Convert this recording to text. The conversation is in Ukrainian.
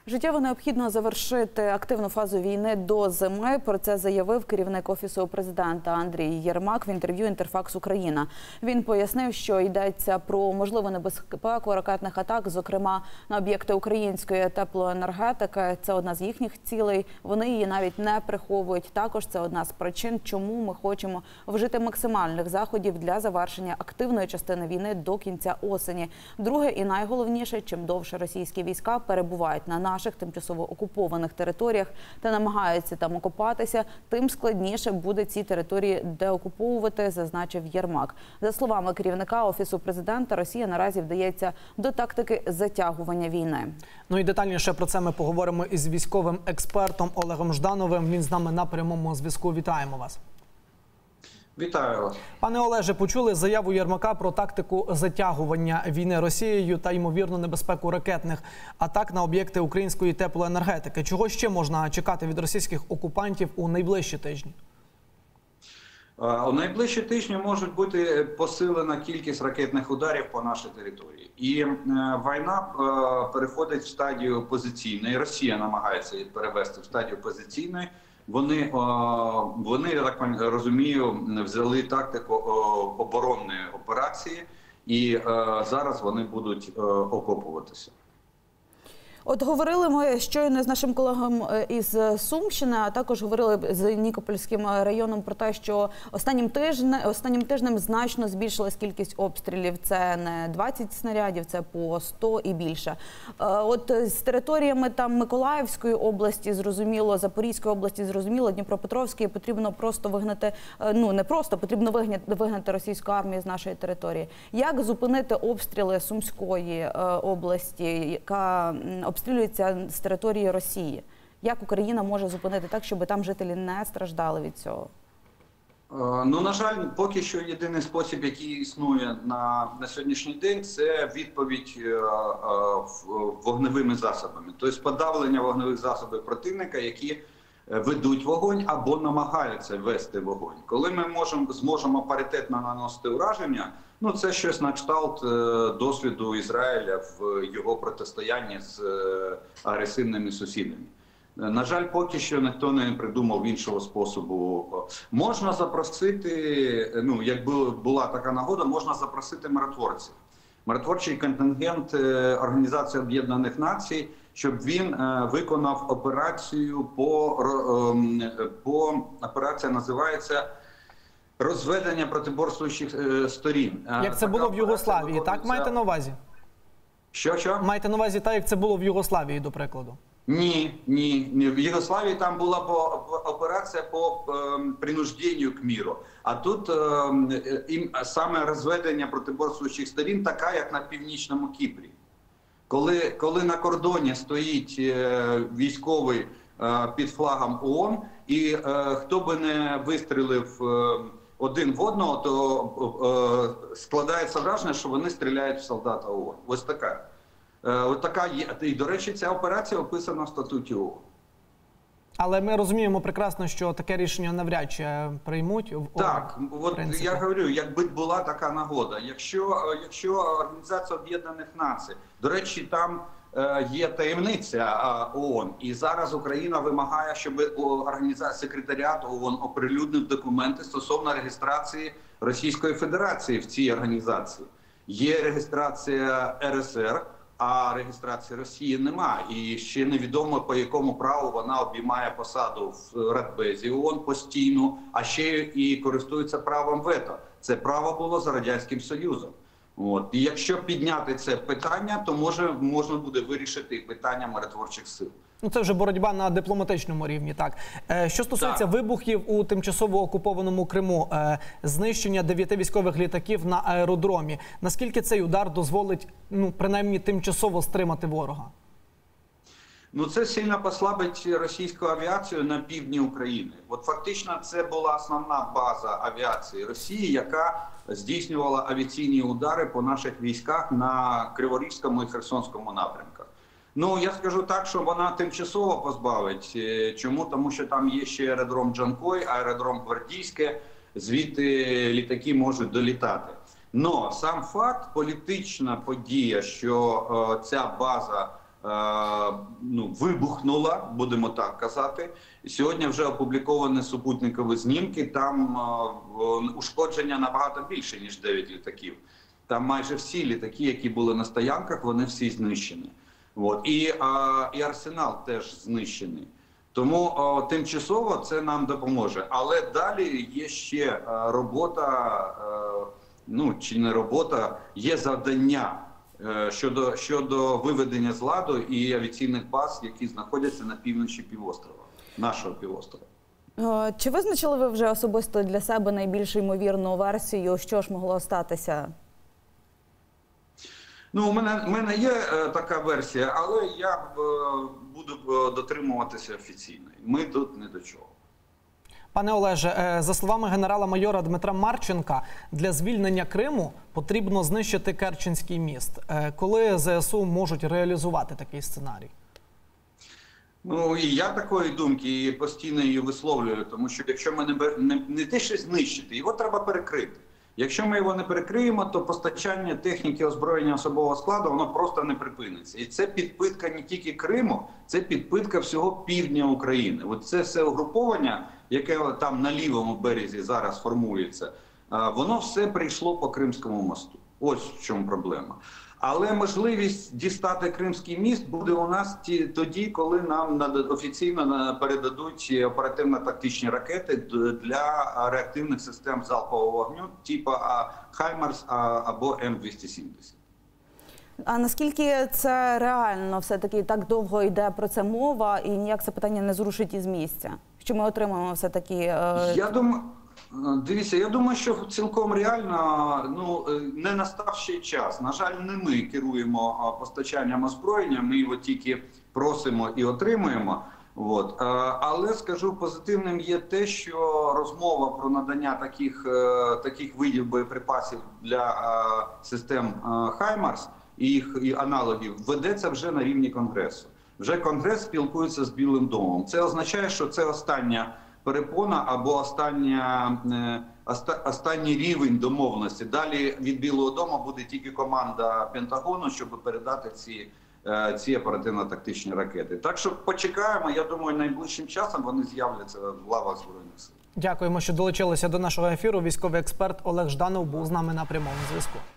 Життєво необхідно завершити активну фазу війни до зими. Про це заявив керівник Офісу президента Андрій Єрмак в інтерв'ю «Інтерфакс Україна». Він пояснив, що йдеться про можливу небезпеку ракетних атак, зокрема на об'єкти української теплоенергетики. Це одна з їхніх цілей. Вони її навіть не приховують. Також це одна з причин, чому ми хочемо вжити максимальних заходів для завершення активної частини війни до кінця осені. Друге і найголовніше, чим довше російські війська перебувають на наших тимчасово окупованих територіях та намагаються там окопатися, тим складніше буде ці території деокуповувати, зазначив Єрмак. За словами керівника Офісу президента, Росія наразі вдається до тактики затягування війни. Ну і детальніше про це ми поговоримо із військовим експертом Олегом Ждановим. Він з нами на прямому зв'язку. Вітаємо вас. Вітаю вас. Пане Олеже, почули заяву Єрмака про тактику затягування війни Росією та, ймовірно, небезпеку ракетних атак на об'єкти української теплоенергетики. Чого ще можна чекати від російських окупантів у найближчі тижні? У найближчі тижні можуть бути посилена кількість ракетних ударів по нашій території. І війна переходить в стадію позиційної. Росія намагається її перевести в стадію позиційної. Вони, я так розумію, взяли тактику оборонної операції і зараз вони будуть окопуватися. От говорили ми щойно з нашим колегом із Сумщини, а також говорили з Нікопольським районом про те, що останнім тижнем значно збільшилась кількість обстрілів. Це не 20 снарядів, це по 100 і більше. От з територіями там Миколаївської області, зрозуміло, Запорізької області, зрозуміло, Дніпропетровської потрібно просто вигнати, потрібно вигнати російську армію з нашої території. Як зупинити обстріли Сумської області, яка обстрілюється з території Росії? Як Україна може зупинити так, щоб там жителі не страждали від цього? Ну, на жаль, поки що єдиний спосіб, який існує на сьогоднішній день, це відповідь вогневими засобами. Тобто подавлення вогневих засобів противника, які ведуть вогонь або намагаються вести вогонь. Коли ми зможемо паритетно наносити ураження, ну, це щось на кшталт досвіду Ізраїля в його протистоянні з агресивними сусідами. На жаль, поки що ніхто не придумав іншого способу. Можна запросити, ну, якби була така нагода, можна запросити миротворців. Миротворчий контингент Організації Об'єднаних Націй, щоб він виконав операцію операція називається розведення протиборствуючих сторін. Як це було в Югославії, так? Маєте на увазі? Що? Маєте на увазі так, як це було в Югославії, до прикладу? Ні. В Югославії там була операція по принужденню к миру. А тут саме розведення протиборствуючих сторін така, як на Північному Кіпрі. Коли на кордоні стоїть військовий під флагом ООН, і хто би не вистрілив один в одного, то складається враження, що вони стріляють в солдата ООН. Ось така. Ось така є. І, до речі, ця операція описана в статуті ООН. Але ми розуміємо прекрасно, що таке рішення навряд чи приймуть в ООН. Так, от я говорю, якби була така нагода. Якщо Організація Об'єднаних Націй, до речі, там є таємниця ООН, і зараз Україна вимагає, щоб секретаріат ООН оприлюднив документи стосовно реєстрації Російської Федерації в цій організації. Є реєстрація РСР, а реєстрації Росії немає. І ще невідомо, по якому праву вона обіймає посаду в Радбезі ООН постійно, а ще і користується правом вето. Це право було за Радянським Союзом. От. І якщо підняти це питання, то можна буде вирішити питання миротворчих сил. Ну, це вже боротьба на дипломатичному рівні, так. Що стосується вибухів у тимчасово окупованому Криму, знищення 9 військових літаків на аеродромі, наскільки цей удар дозволить, ну, принаймні, тимчасово стримати ворога? Ну, це сильно послабить російську авіацію на півдні України. От фактично це була основна база авіації Росії, яка здійснювала авіаційні удари по наших військах на Криворізькому і Херсонському напрямках. Ну, я скажу так, що вона тимчасово позбавить. Чому? Тому що там є ще аеродром Джанкой, аеродром Гвардійське, звідти літаки можуть долітати. Но сам факт, політична подія, що ця база вибухнула, будемо так казати. Сьогодні вже опубліковані супутникові знімки, там ушкодження набагато більше, ніж 9 літаків. Там майже всі літаки, які були на стоянках, вони всі знищені. От. І арсенал теж знищений. Тому тимчасово це нам допоможе. Але далі є ще робота, чи не робота, є завдання щодо виведення з ладу і авіаційних баз, які знаходяться на півночі півострова, нашого півострова. Чи визначили ви вже особисто для себе найбільш ймовірну версію, що ж могло статися? У мене є така версія, але я буду дотримуватися офіційної. Ми тут не до чого. Пане Олеже, за словами генерала-майора Дмитра Марченка, для звільнення Криму потрібно знищити Керченський міст. Коли ЗСУ можуть реалізувати такий сценарій? І я такої думки постійно її висловлюю, тому що якщо ми не те, що знищити, його треба перекрити. Якщо ми його не перекриємо, то постачання техніки, озброєння, особового складу, воно просто не припиниться. І це підпитка не тільки Криму, це підпитка всього півдня України. От це все угруповання, яке там на лівому березі зараз формується, воно все прийшло по Кримському мосту. Ось в чому проблема. Але можливість дістати Кримський міст буде у нас тоді, коли нам офіційно передадуть оперативно-тактичні ракети для реактивних систем залпового вогню, типу «Хаймарс» або М270. А наскільки це реально все-таки так довго йде про це мова і ніяк це питання не зрушить із місця? Що ми отримаємо все-таки... Дивіться, я думаю, що цілком реально не настав ще час. На жаль, не ми керуємо постачанням озброєння, ми його тільки просимо і отримуємо. От. Але, скажу, позитивним є те, що розмова про надання таких видів боєприпасів для систем «Хаймарс» і їх аналогів ведеться вже на рівні Конгресу. Вже Конгрес спілкується з Білим домом. Це означає, що це остання перепона або останній рівень домовленості. Далі від Білого дому буде тільки команда Пентагону, щоб передати ці оперативно-тактичні ракети. Так що почекаємо, я думаю, найближчим часом вони з'являться в лавах Збройних сил. Дякуємо, що долучилися до нашого ефіру. Військовий експерт Олег Жданов був з нами на прямому зв'язку.